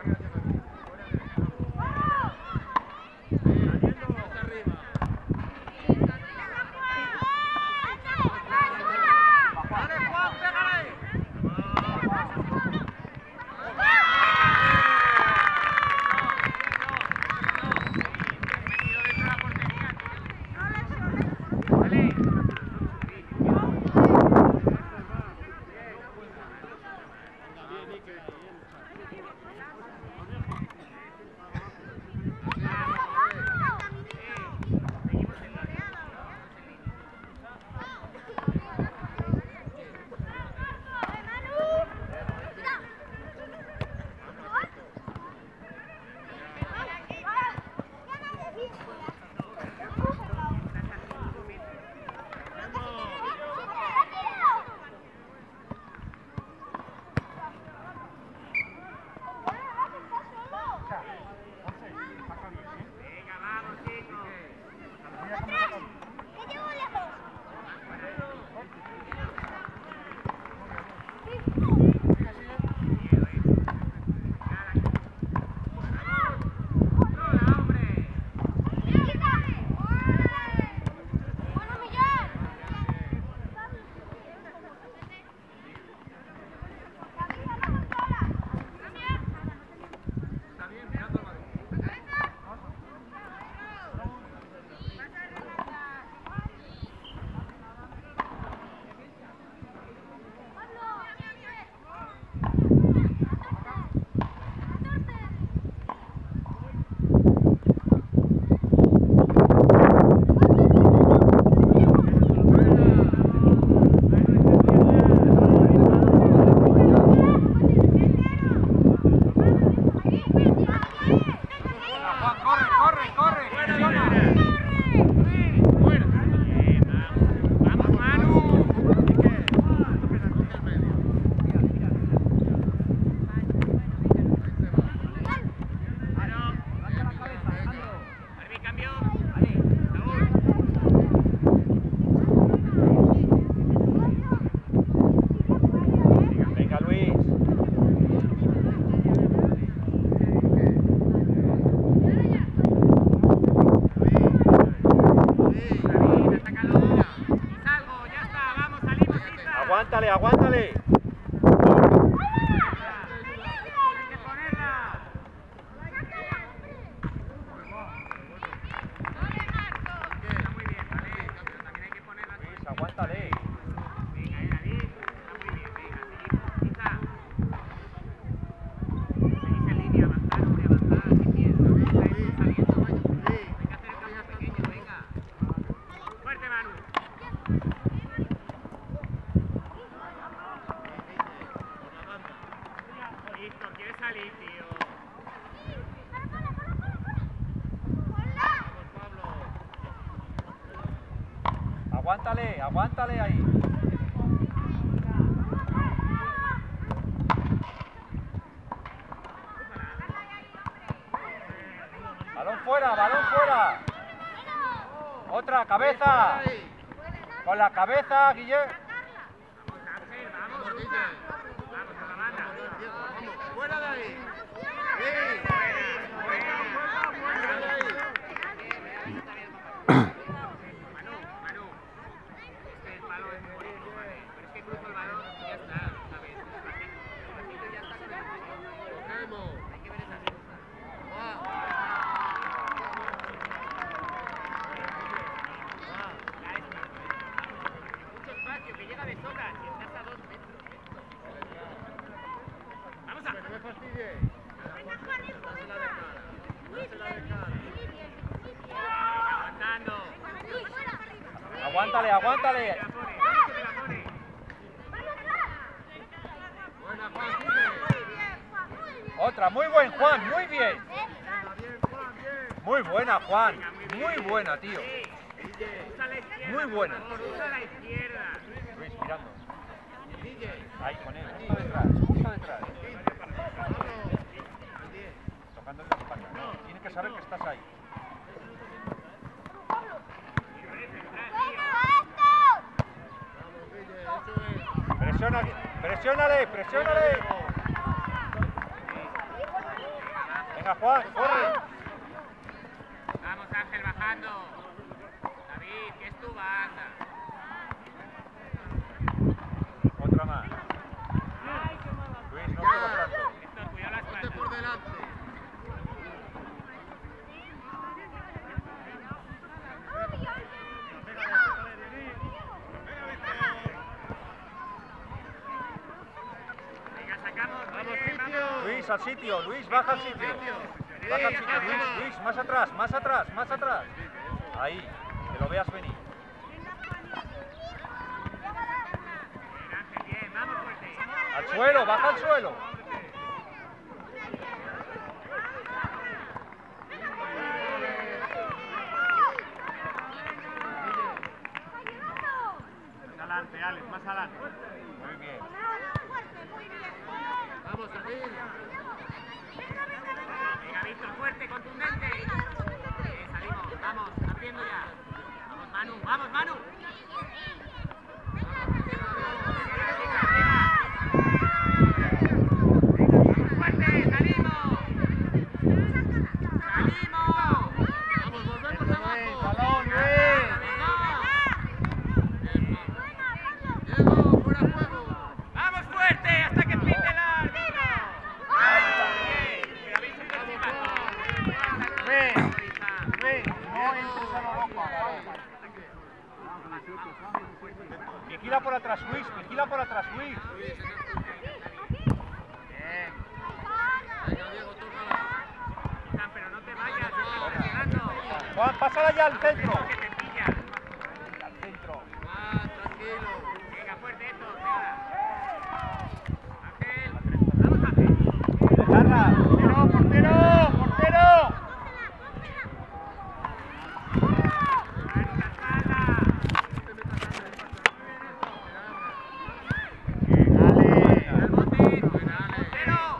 Aguántale, aguántale. Aguántale. Aguántale, aguántale ahí. Balón fuera, balón fuera. Otra, cabeza. Con la cabeza, Guillermo. Fuera de ahí. Aguántale, aguántale. Otra, muy buen Juan, muy bien. Muy buena Juan, muy buena tío. Muy buena. Luis mirando. Ahí con él, justo detrás, justo detrás. Tocando la espalda. Tienes que saber que estás ahí. Presiónale, presiónale. Venga, Juan, corre. Vamos, Ángel, bajando. David, que es tu banda. Otra más. Luis, no corras tanto. Héctor, cuidado la Ponte espalda. por delante. Venga, sacamos. Vamos, Bien, sitio. vamos. Luis, al sitio, Luis, baja al sitio. Baja al sitio, Luis, Luis, más atrás, más atrás, más atrás. Ahí, que lo veas venir. Bien, Ángel, bien, vamos fuerte. Al suelo, baja al suelo. Más adelante, Alex, más adelante. Muy bien. Vamos, David. Venga, Víctor, fuerte, contundente. Bien, salimos, vamos, haciendo ya. Vamos, Manu, vamos, Manu. ¡Fuerte! ¡Salimos! ¡Salimos! Vamos, volvemos abajo. Balón, Luis. Diego, fuera juego. ¡Vamos fuerte! ¡Hasta que pite el árbitro! ¡Bien! ¡Habéis hecho Luis, Luis, no entres a lo loco. Vigila por atrás, Luis, vigila por atrás, Luis. Bien. Venga, Diego, tócala. Pero no te vayas, estás presionando. Juan, pásala ya al centro. Que te pilla. Al centro. Tranquilo. Venga, fuerte esto, Ángel. Vamos, Ángel. Dejarla. Portero, portero, portero. Al bote. Portero.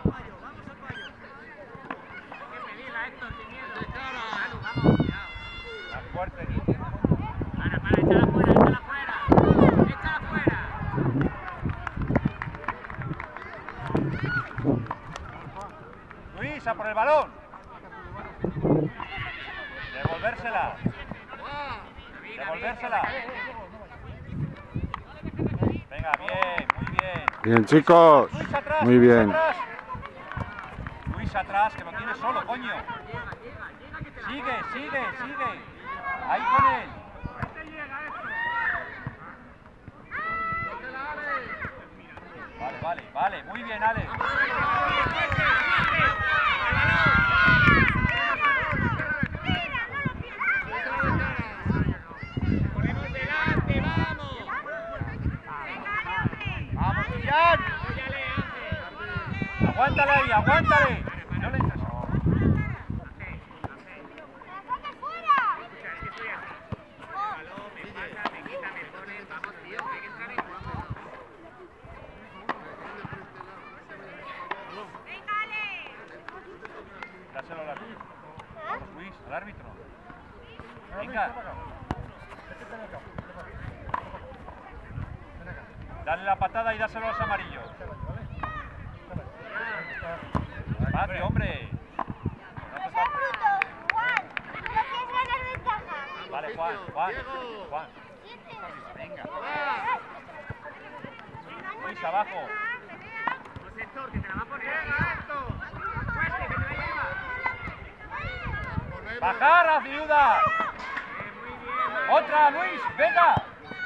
Hay que pedirla, Héctor, sin miedo. Manu, vamos, cuidado. Más fuerte, Guille. Para, échala fuera, échala fuera. Échala fuera. Luis, a por el balón. Devolvérsela. David, Devolvérsela. Venga, bien, muy bien. Bien, chicos. Luis atrás, Muy Luis bien. atrás. Luis atrás, que lo tienes solo, coño. Sigue, sigue, sigue. Ahí con él. Vale, vale, vale. Muy bien, Ale. Ponemos delante, vamos. Vamos, Millán. Apóyale, Ángel. Aguántale ahí, aguántale. No le entres. Dáselo al árbitro. Vamos, Luis, al árbitro. Venga. Dale la patada y dáselo a los amarillos. Despacio, hombre. No hace falta. Vale, Juan, Juan, Juan. Venga. Luis, abajo. Vamos, Héctor, que te la va a poner. Fuerte, que te la lleva. Bajar a Ciudad. Muy bien, Otra, Luis, venga.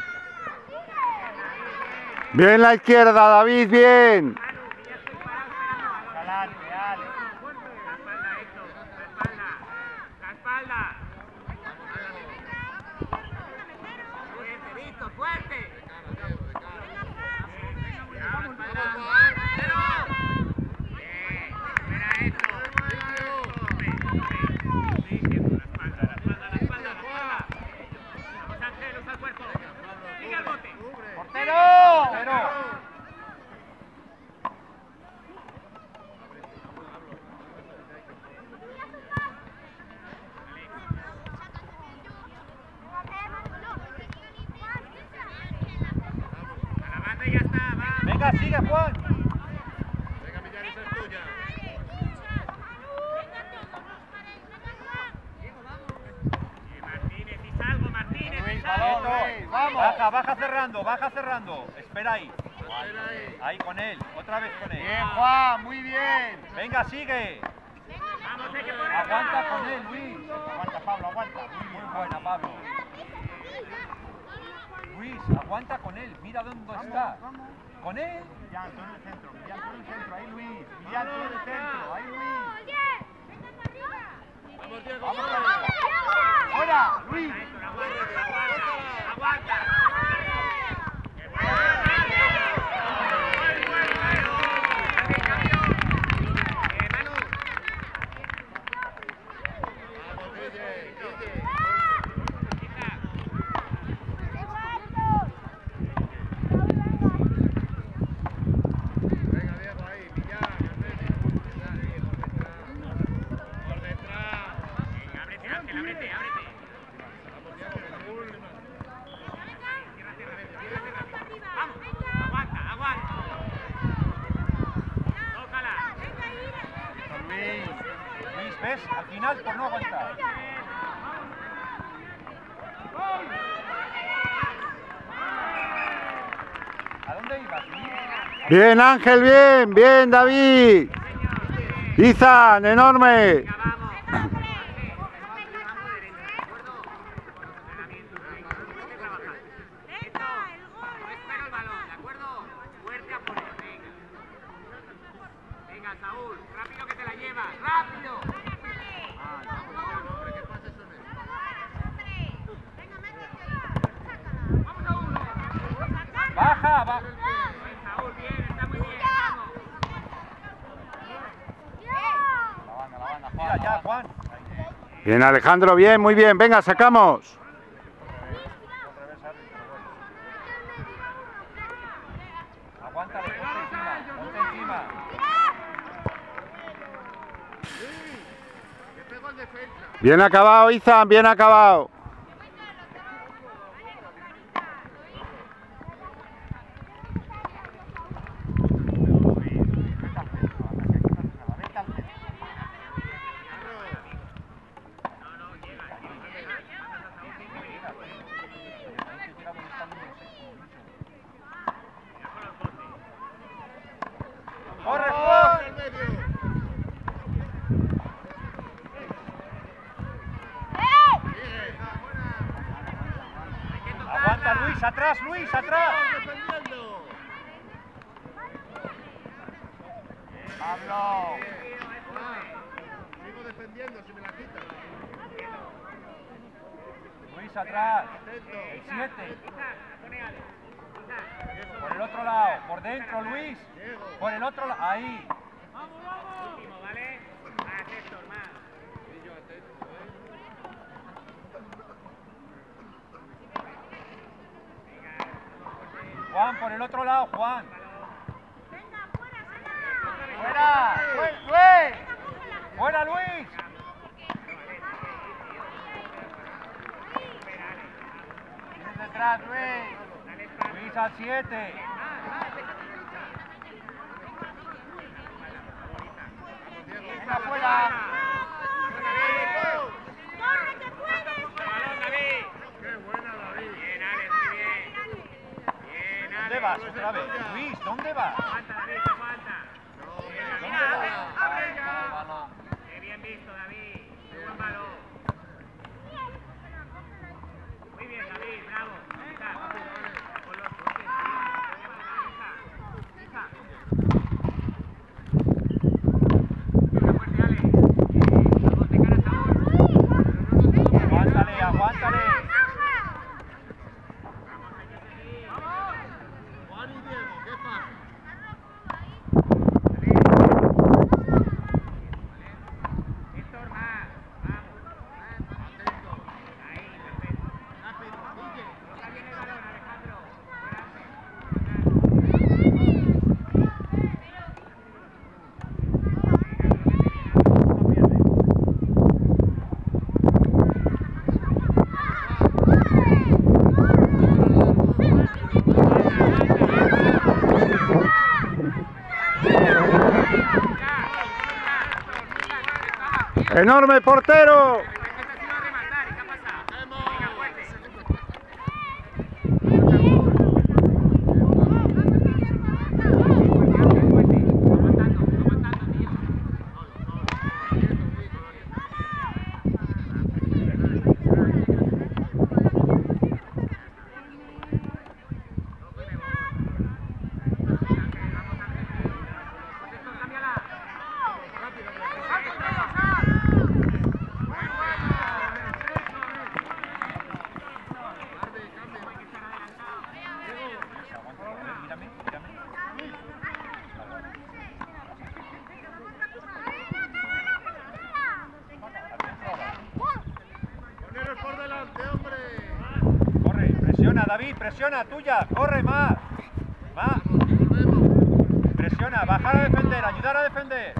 Bien la izquierda, David, bien. Manu, que ya estoy parado esperando balón. Adelante, Ale. La espalda, Héctor, la espalda. La espalda. Fuerte, Víctor, fuerte. Cuidado, la espalda. Bien, espera esto. Sí, Diego, la espalda, la espalda, la espalda, la espalda. Vamos, Ángel, usa el cuerpo. Sigue al bote. ¡Portero! Pero. A la banda y ya está, va. Venga, sigue, Juan. Venga, Millán, esa es tuya. Luis, vamos. Baja cerrando, baja cerrando. Espera ahí. Ahí con él, otra vez con él. Bien, Juan, muy bien. Venga, sigue. Vamos, hay que poner. Aguanta con él, Luis. Aguanta, Pablo, aguanta. Muy buena, Pablo. Luis, aguanta con él. Mira dónde está. Con él. Millán, tú en el centro. Millán, tú en el centro. Ahí, Luis. Millán, tú en el centro. Ahí, Luis. Vamos, Diego. Vamos, ¡fuera, Luis! Aguanta. ¿Ves? Al final por no aguantar. ¿A dónde ibas, Luis? Bien, Ángel, bien, bien, David. Izan, enorme. Venga, Saúl, rápido que te la llevas, rápido. Baja, baja. Saúl, bien, está muy bien, vamos. Mira ya, Juan. Bien, Alejandro, bien, muy bien. Venga, sacamos. Aguántale, ponte encima. Bien acabado, Izan, bien acabado. ¡Corre, Juan! Aguanta, Luis, atrás, Luis, atrás. Pablo. Sigo defendiendo si me la quitan. Luis, atrás. El 7. Por el otro lado, por dentro, Luis. Por el otro lado, ahí. Último, ¿vale? Más Héctor, más. Juan, por el otro lado, Juan. ¡Fuera! ¡Luis! ¡Fuera, Luis! Tienes detrás, Luis. Luis al 7. Venga, fuera. ¿Dónde vas otra vez? Luis, ¿dónde vas? Aguanta, David, aguanta. ¿Dónde vas? ¡Abre ya! Qué bien visto, David. Qué buen balón. Muy bien, David, bravo. Hija, con los coches. Hija. Venga, fuerte, Ale. Vamos, de cara a Saúl. Aguántale, aguántale. Juan y Diego, ¿qué pasa? Héctor, más. Vamos. Atento. Ahí, perfecto. Rápido, Guille. Toca bien el balón, Alejandro. Enorme portero. Venga, fuerte. Poneros por delante, hombre. Corre, presiona, David, presiona, tuya, corre más. Más. Volvemos. Presiona, bajar a defender, ayudar a defender.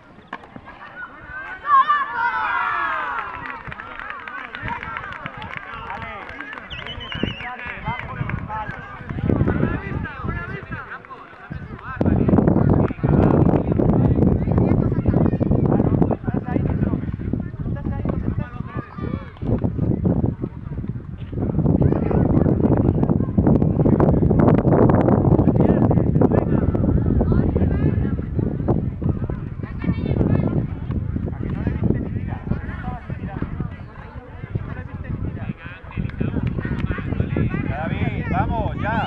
Vamos, ya.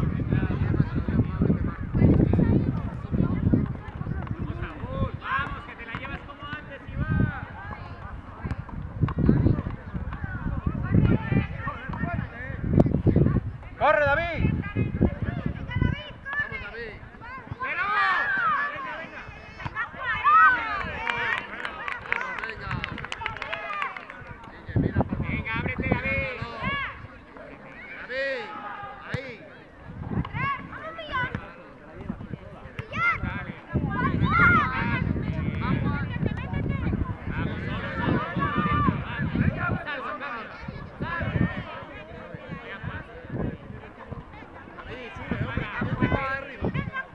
Vamos, que te la llevas como antes, Iván. ¡Corre, David! Vamos, David. ¡Pero! Venga. Guille, mira por favor. Venga, ábrete, David. David, ahí. David, sube, hombre, que no te va arriba.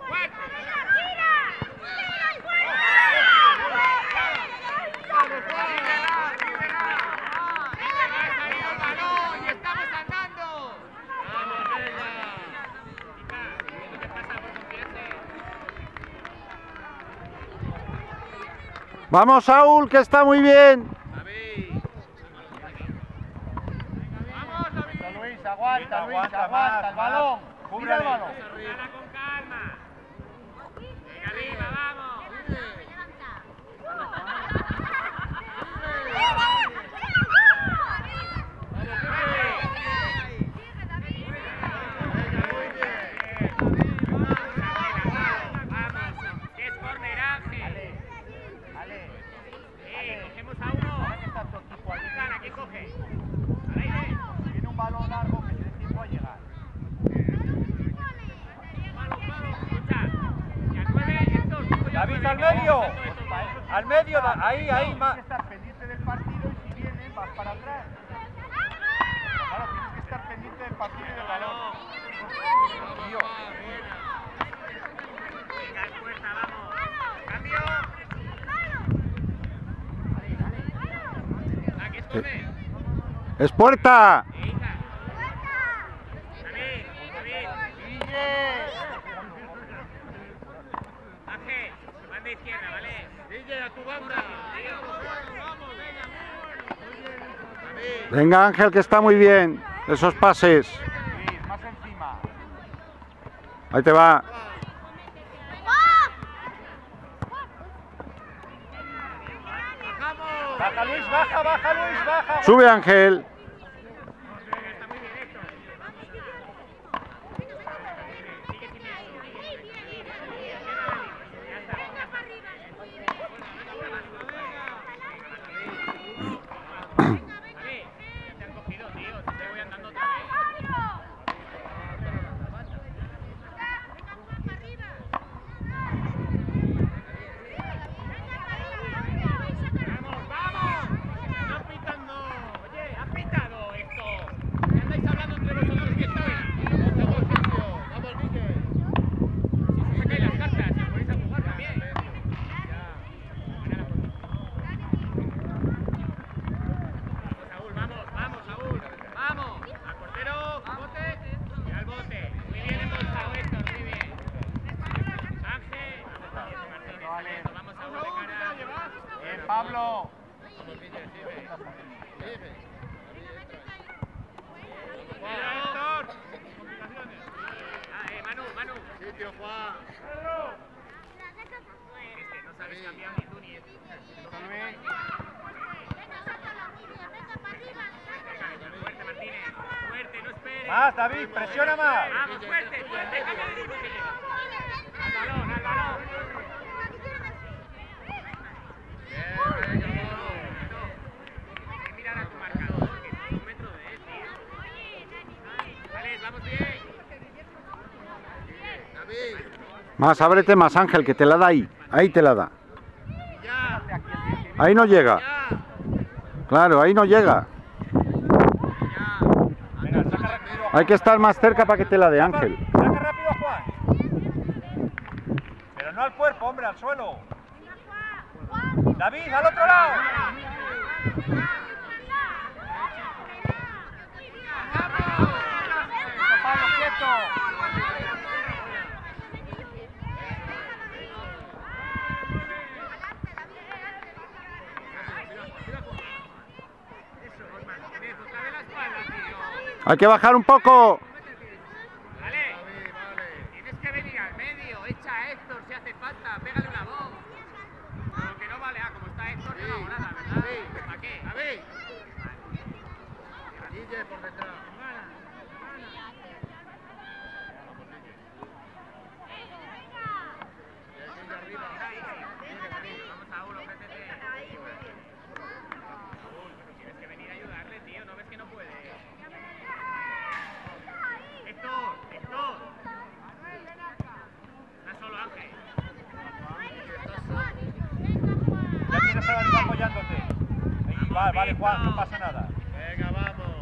Vamos, vamos, venga. Vamos, Saúl, que está muy bien. David. Luis, aguanta, aguanta el balón. Mira el balón. Dala con calma. Venga, arriba, vamos. Vamos, que es córner, Ángel. Cogemos a uno. Dale, aquí coge. Al aire. Tiene un balón largo que tiene tiempo a llegar. David, al medio. Al medio, ahí, más. Tienes que estar pendiente del partido y si vienen vas para atrás. Claro, tienes que estar pendiente del partido y del balón. Tío. Venga, es fuerza, vamos. Cambio. Aquí es córner. ¡Es puerta! Hija. David. Ángel, banda izquierda, ¿vale? Guille, a tu banda. Vamos, venga. David. Venga, Ángel, que está muy bien. Esos pases. Luis, más encima. Ahí te va. Bajamos. Baja Luis, baja. Sube, Ángel. Está muy bien esto. Sigue sin eso. Ya está. Vale, ya te han cogido, tío. Te voy andando otra vez. ¡Vamos! ¡No pitando! Oye, ¿has pitado esto? ¿Qué andáis hablando entre vosotros que estoy? Vamos, Sergio. Vamos, Guille. Si sacáis las cartas, si os ponéis a jugar también. Vamos, Saúl. Vamos. Al portero. Bote. Y al bote. Muy bien embolsado esto, muy bien. Ángel. Vamos, Saúl, de cara. Bien, Pablo. Vamos, Guille, sigue. Mira, Héctor. Manu. Sitio, Juan. Es que no sabes cambiar ni tú ni Fuerte, Martínez. Fuerte, no esperes. Más, David, presiona más. Vamos, fuerte. Déjame de que llegue. Al balón, al balón. Mirar a tu marcador, que estás a un metro de él, tío. Alex, vamos bien. Más, ábrete más, Ángel, que te la da ahí. Ahí te la da. Ahí no llega. Claro, ahí no llega. Venga, saca rápido. Hay que estar más cerca para que te la dé, Ángel. Saca rápido a Juan. Pero no al cuerpo, hombre, al suelo. David, al otro lado. Pablo, quieto. Hay que bajar un poco. Vale. Tienes que venir al medio. Echa a Héctor si hace falta. Pégale una voz. Lo que no vale, como está Héctor, no hago nada, ¿verdad? ¿Para qué? A ver. Guille por detrás. Vamos a uno, métete. Tienes que venir a ayudarle, tío. ¿No ves que no puede? Héctor. Está solo, Ángel. Ya tienes a David apoyándote. Ahí va, vale, Juan, no pasa nada. Venga, vamos.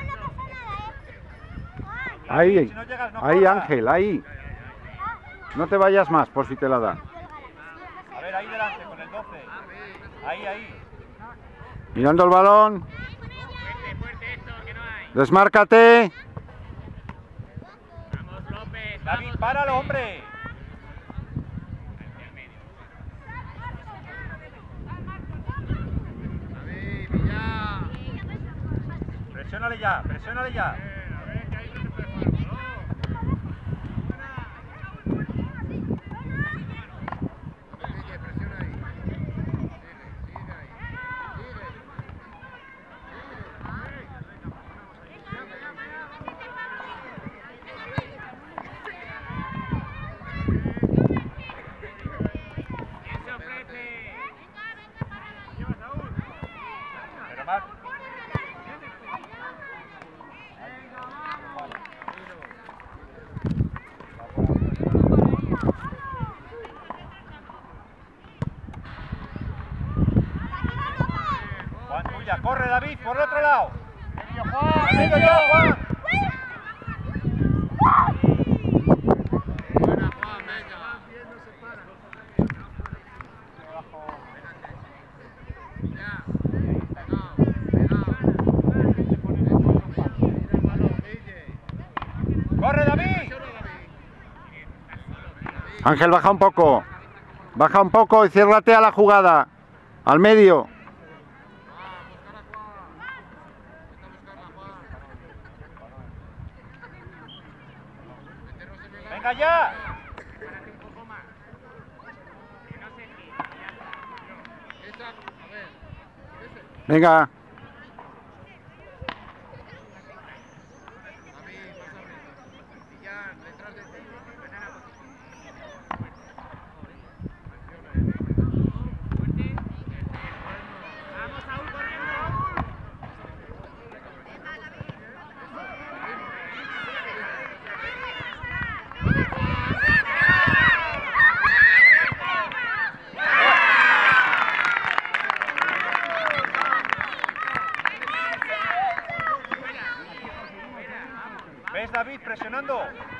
Ahí, Si no llegas, no ahí, corras. Ángel, ahí. No te vayas más por si te la da. A ver, ahí delante, con el 12. Ahí. Mirando el balón. Fuerte, Héctor, que no hay. Desmárcate. Vamos, López. David, Vamos, páralo, López. hombre. Presiónale ya. ¿Quién se ofrece? Pero más. Juan, tuya, corre David, por el otro lado. Amigo ya, Juan. Buena, Juan, venga. Ya. Corre David. Ángel, baja un poco. Baja un poco y ciérrate a la jugada. Al medio. Venga ya. Párate un poco más. Que no se tire. Venga. Vamos, Saúl, corriendo. ¿Ves David presionando?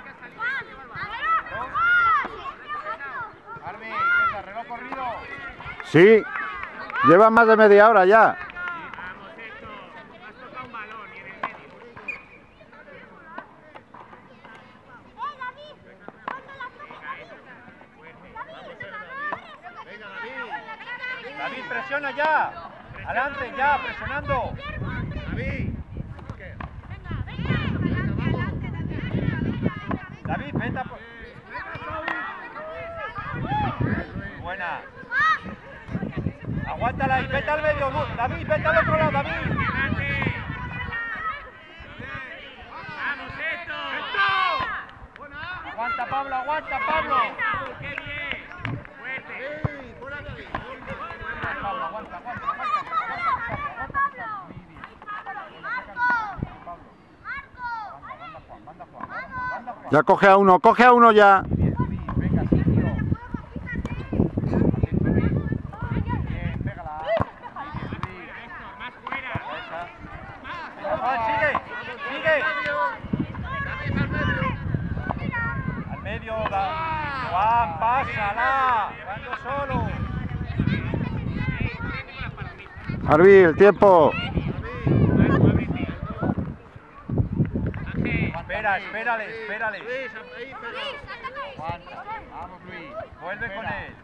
Armi, ¿qué es reloj corrido? Sí. Lleva más de media hora ya. Vamos, Héctor. Has tocado un balón y en el medio. David, presiona ya. Adelante, ya, presionando. David, vete a por... Buena. Aguántala ahí, vete al medio, David, vete al otro lado, David. ¡Vamos, esto! Aguanta, Pablo, aguanta, Pablo. ¡Qué bien! ¡Fuerte! Pablo, aguanta. Ya coge a uno ya. Venga, sí, tío. Bien, pégala. ¡Más fuera! Venga, Juan, sigue. Al medio, Juan, pásala. Jugando solo. Arbi, el tiempo. Espérale. Aguanta. Vamos, Luis. Vuelve con él.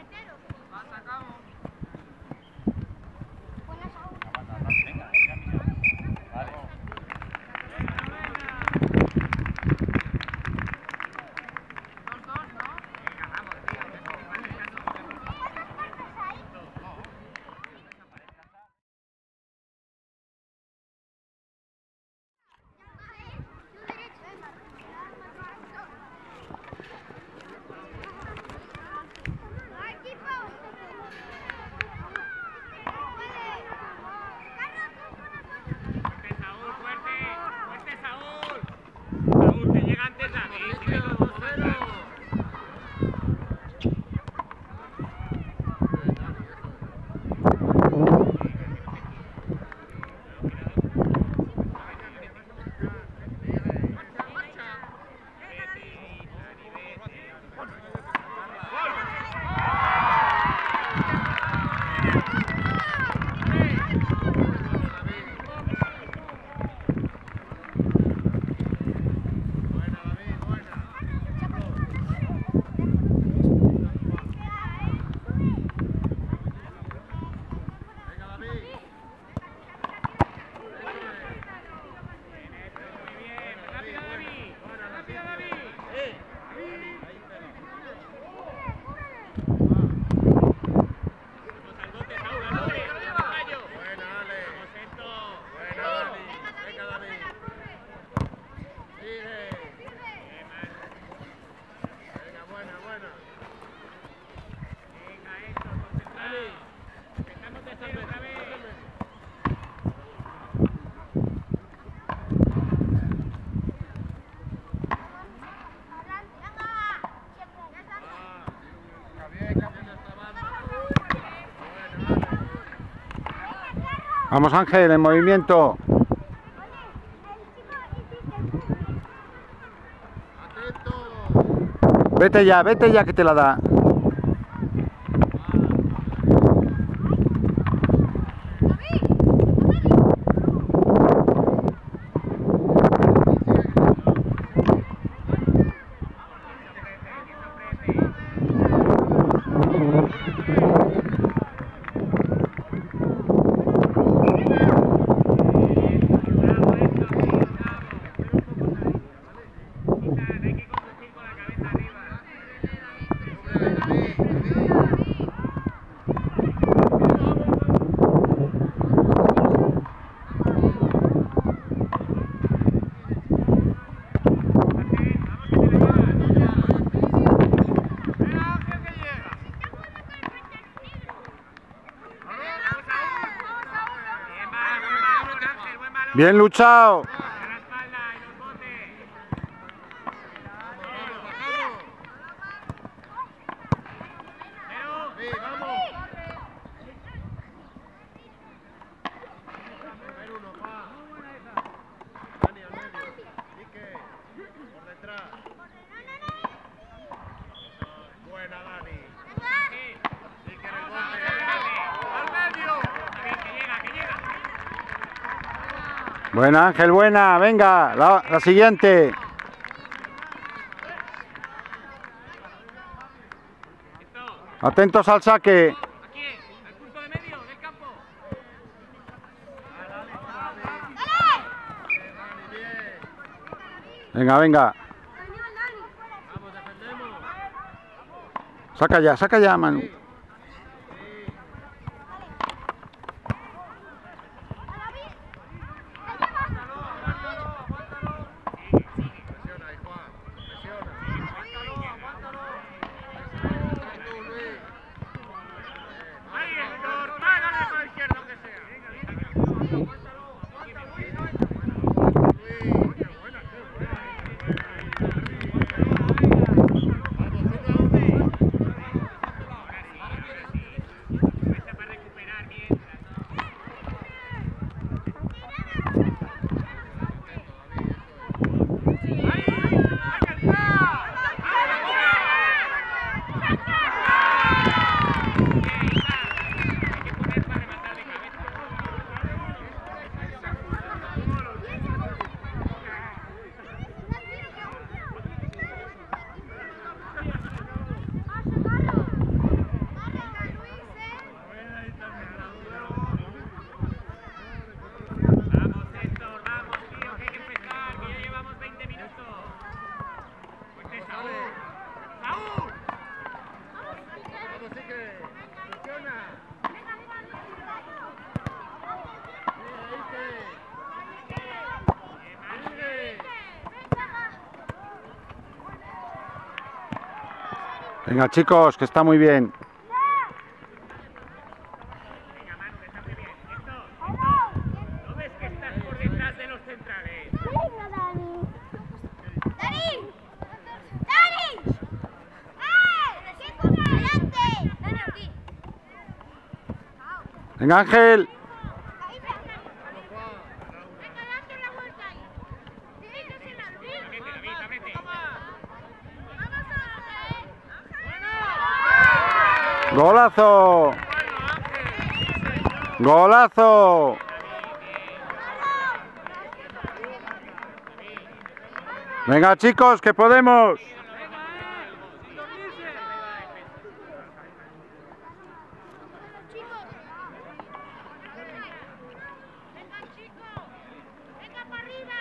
Venga, vale. Vamos, Ángel, en movimiento. Vete ya que te la da. Bien luchado. Buena, Ángel, buena. Venga, la siguiente. Atentos al saque. Aquí, al punto de medio del campo. Venga, venga. Saca ya, Manu. Venga, chicos, que está muy bien. Venga, Manu, que está muy bien. Esto. ¿No ves que estás por detrás de los centrales? Venga, Dani. ¡Dani! ¡Dani! ¡¿Qué corre adelante! ¡Dani, aquí! Venga, Ángel. Venga, date la vuelta ahí. Vete. ¡Golazo! ¡Golazo! Venga, chicos, que podemos. Venga para arriba.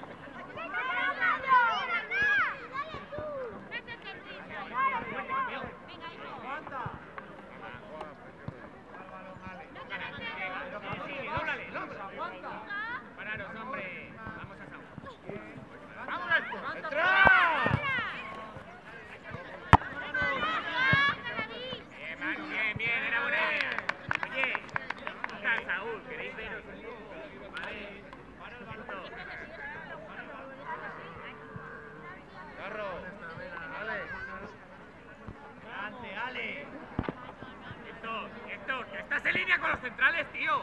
Pararos, hombre. Vamos a Saúl. Bien, Manu, bien, era buena idea. Oye, está Saúl, ¿queréis veros un poco? Vale. Carro. Ale. Adelante, Ale. Héctor, que estás en línea con los centrales, tío.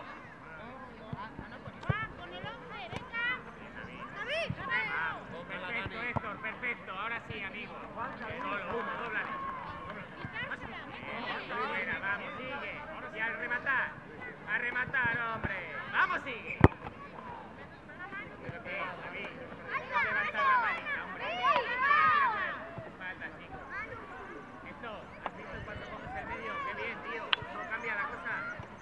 Con el 11, venga. David. Perfecto, Héctor, perfecto. Ahora sí, amigo. Solo uno, dóblale. Buena, vamos, sigue. Y al rematar. A rematar, hombre. Vamos, sigue. David. Levanta la manita, hombre. Falta, chicos. Esto, ¿has visto cuando coges el medio? Qué bien, tío. ¿Cómo cambia la cosa?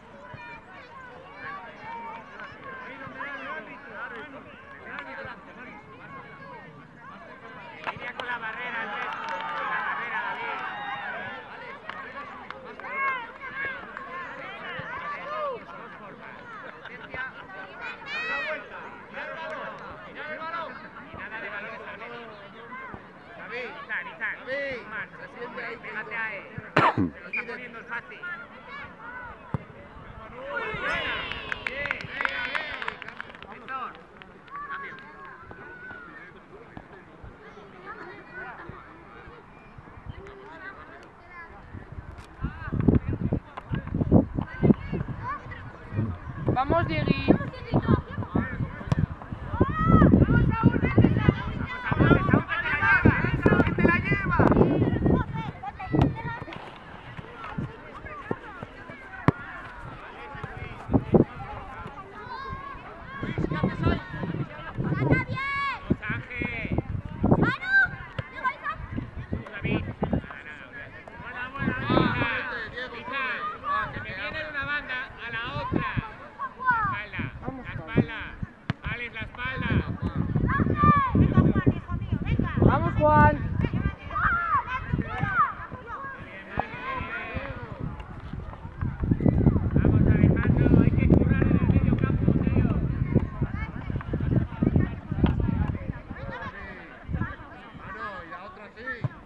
En línea con la barrera, Andrés. Con la barrera, David. Dos formas. Potencia. Y nada de balones al medio. Izan. Marcha. Pégate a él. Se lo está poniendo el fácil. Bien. Héctor. Cambio. Vamos, Diegui. Vamos, Juan. Vamos, Alejandro, hay que currar en el medio campo, tío. Y la otra sí.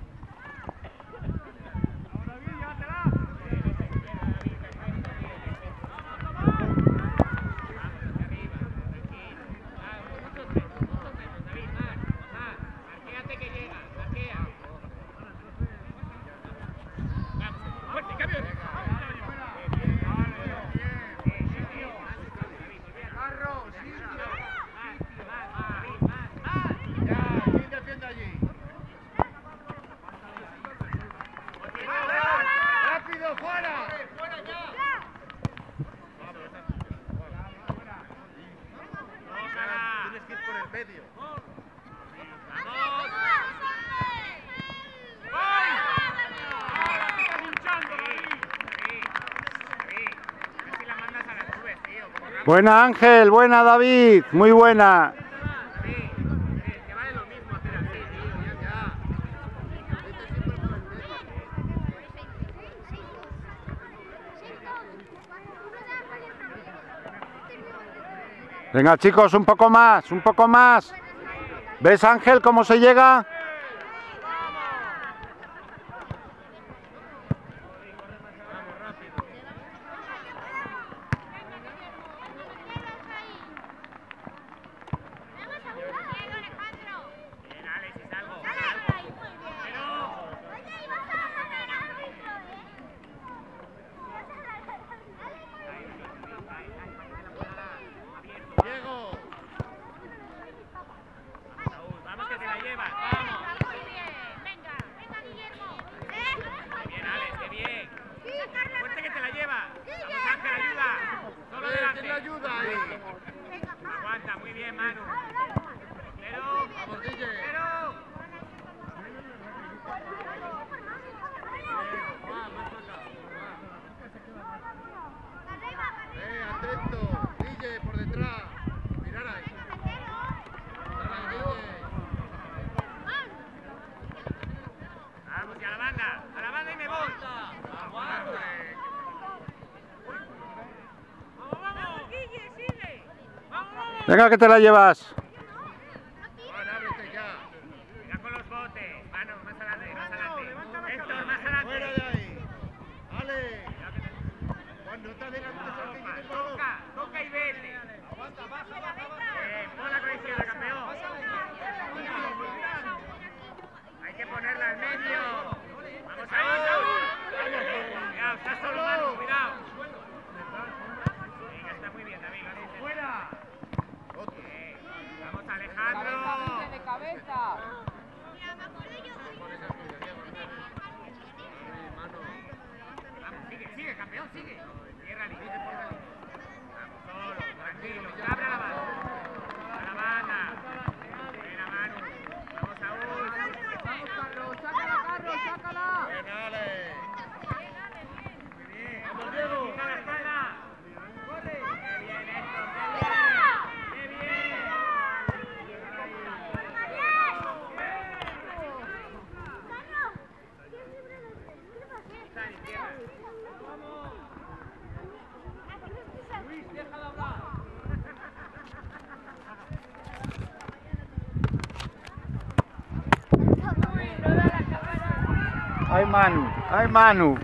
Buena, Ángel, buena, David, muy buena. Que vale lo mismo hacer así, tío, ya. Venga, chicos, un poco más, un poco más. ¿Ves, Ángel, cómo se llega? bien, Manu. Pero, Vamos, Guille. Atento. Guille, por detrás. Mirar ahí. Vamos, y a la banda y me voy. Vamos, Guille, sigue. Vamos. Venga, que te la llevas. Juan, ábrete ya. Mira con los botes. Manu, más adelante, más adelante. Héctor, más adelante. Fuera de ahí. Ale. Juan, no te adelantes al que tiene el balón. Toca y vete. Pon la con izquierda, campeón. Hay que ponerla al medio. Vamos ahí, Saúl. Cuidado, está solo, Manu, cuidado. Venga, está muy bien, David. ¡Fuera! Vamos, Alejandro. De cabeza. Vamos, sigue, campeón, sigue. Cierra línea. Vamos, solo, tranquilo. Abre la banda. A la banda. Buena, Manu. Vamos, Saúl. Vamos, Carlos. Sácala, Carlos. Sácala. Bien, Ale. Muy bien. Vamos, Diego. Quita la espalda. Corre. Qué bien, Héctor. Qué bien. Está en izquierda. Luis, déjala hablar. Ay, Manu. Ay, Manu.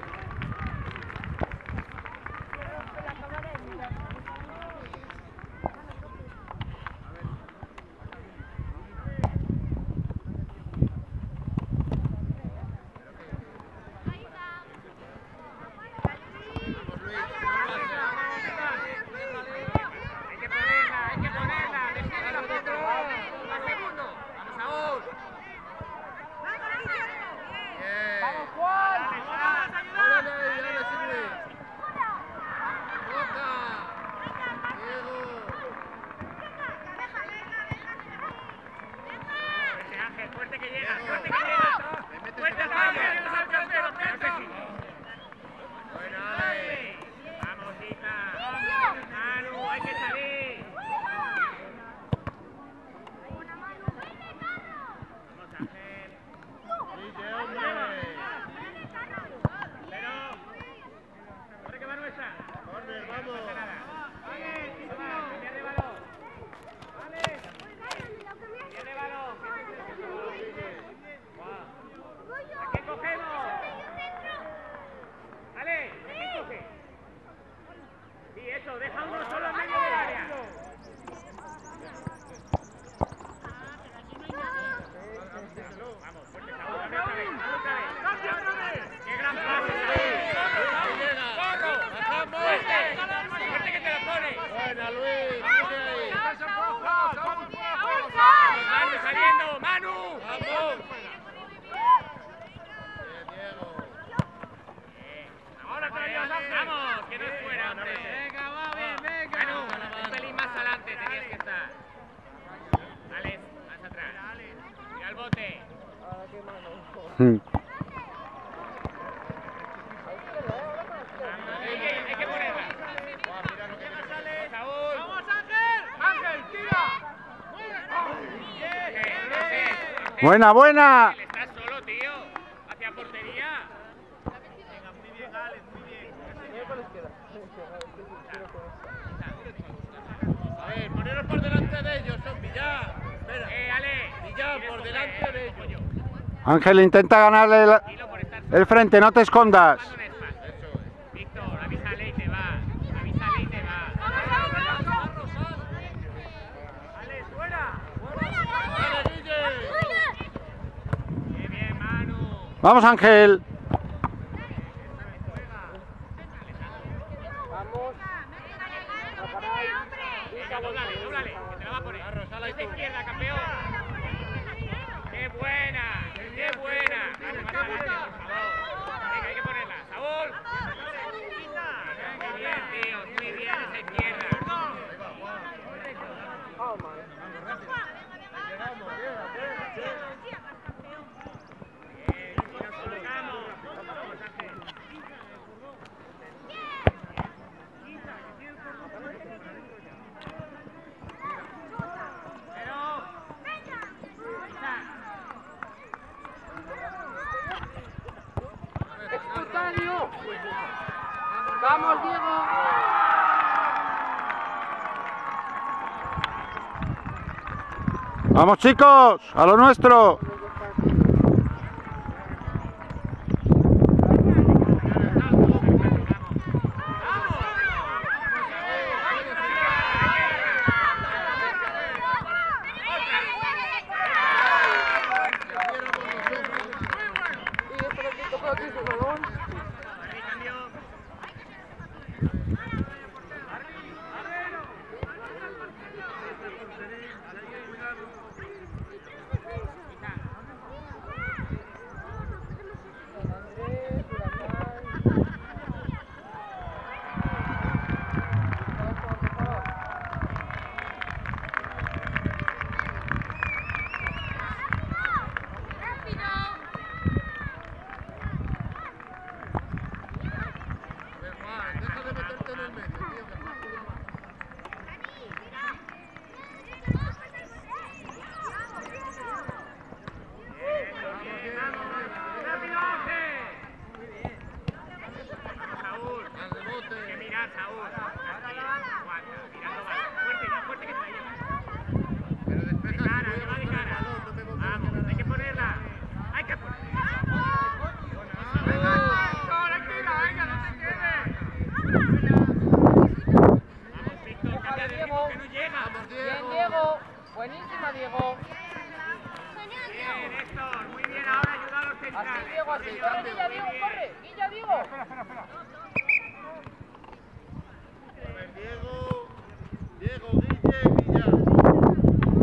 Hay que ponerla. Defiende la foto. Más segundo. Vamos, Saúl. Bien. Vamos, Juan. Fuera de ahí, Ale, sirve. Toca. Diego. Fuerte, Ángel, fuerte que llega, fuerte que llega. Fuerte, Ángel, que nos alcance, Buena, Ale. Vamos, hija. Manu, hay que salir. Vamos, Ángel. Guille, hombre. Pero, corre que Manu está. Corner, No vamos. pasa nada. Vale, cambiar de balón. Vale. Cambiar de balón. ¿A qué cogemos? Vale, ¿a quién coge? Sí, eso, deja uno solo en medio del área. Vamos, fuerte, Saúl, cambia otra vez, cambia otra vez. ¡Qué gran pase, Saúl! ¡Corro! ¡Fuerte! ¡Fuerte que te la pone! Buena, Luis. Sigue ahí. ¡Manu saliendo! ¡Manu! Vamos. Bien, Diego. Ahora te la ¡vamos! ¡Que no es fuera, hombre! Venga, va bien, venga. Manu, un pelín más adelante tenías que estar. Alex, más atrás. Mira el bote. Hay que ponerla. Saúl. ¡Vamos, Ángel! ¡Ángel, tira! Buena, buena. Él está solo, tío. Hacia portería. Venga, muy bien, Alex, muy bien. A ver, poneros por delante de ellos, zombie, ya. Espera. Ale. Y ya, por delante de ellos. Ángel, intenta ganarle Dilo por estar el frente, no te escondas. jugando en espacio. Eso es. Víctor, avísale y te va. Avísale y te va. ¡Ale, fuera! ¡Dale, Guille! ¡Qué bien, Manu! Vamos, Ángel. Vamos. Venga, dóblale, que te la va a poner. Esa izquierda, campeón. ¡Qué buena! ¡Qué buena! Manu, más adelante, por favor. Venga, hay que ponerla. ¡Saúl! Muy bien, tío. Muy bien esa izquierda. Vamos, Diego. Vamos chicos, a lo nuestro. Deja de meterte en el medio, tío, que estás jugando mal. ¡Rápido, Ángel! Saúl, Al rebote. hay que mirar, Saúl. Aguanta, mirando mal. Fuerte, ya, fuerte que te la llevas. Pero De despeja cara, si que voy a va de coger el cara. balón, no me voy a Vamos, quedar hay que ahí. ponerla. Hay que ponerla. Venga, tranquila, venga, no te quedes. Vamos, Víctor, cambia de ritmo que no llega. Vamos, Bien, Diego. Diego. Buenísima, Diego. Bien, Héctor, muy bien, ahora ayuda a los centrales. Así, Diego, así. Muy Corre, bien. Guilla, Diego, corre. Guilla, Diego. A ver, Diego. Diego, Guille, Villa.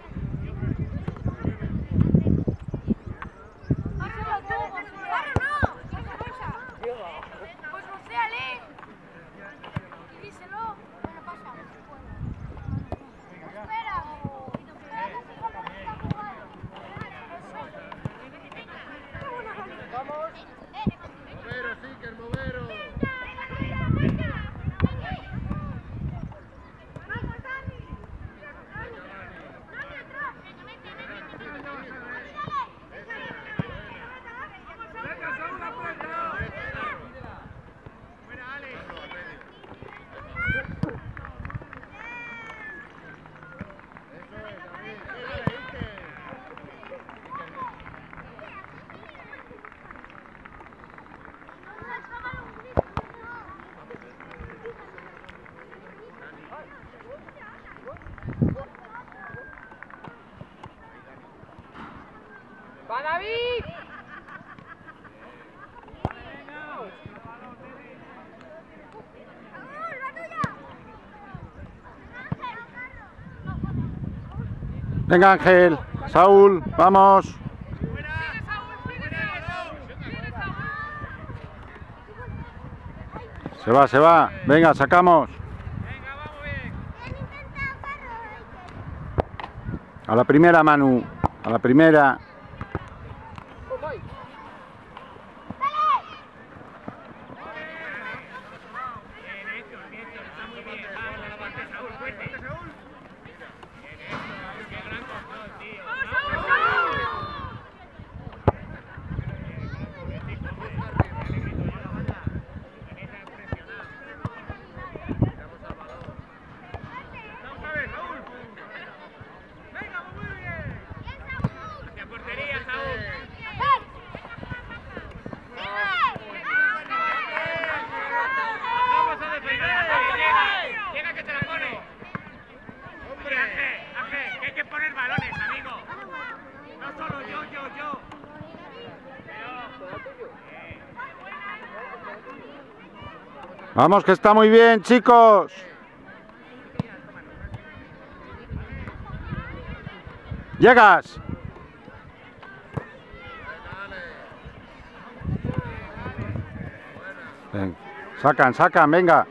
Pues rocéale. Y díselo. Bueno, pasa. Espera. Vamos. Movero, sí, que el movero. Fuera, Ale. Eso es, David. Dale, Iker. ¡Va, David! Venga Ángel, Saúl, vamos. Se va. Venga, sacamos. Venga, vamos bien. A la primera, Manu. A la primera. Voy. Bien, Héctor, está muy bien. Vamos, fuerte, Saúl, fuerte. Bien, Héctor, qué gran control, tío. Vamos a ver, Saúl. Venga, muy bien. Hacia portería, Saúl. Vamos a defender. Llega que te la pone. Hombre, Ángel, que hay que poner balones, amigo. No solo yo. Vamos, que está muy bien, chicos. Llegas. Ven, sacan, venga.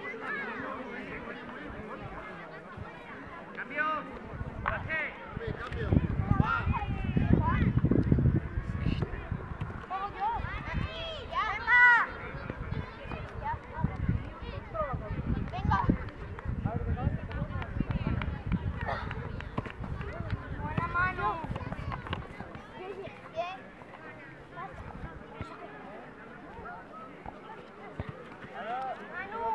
Cambio. Ángel. Cambio. Venga. Buena mano. Bien. Manu.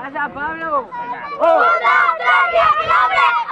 pasa, Pablo? ¡1, 2, 3, 10 ¡Mi nombre!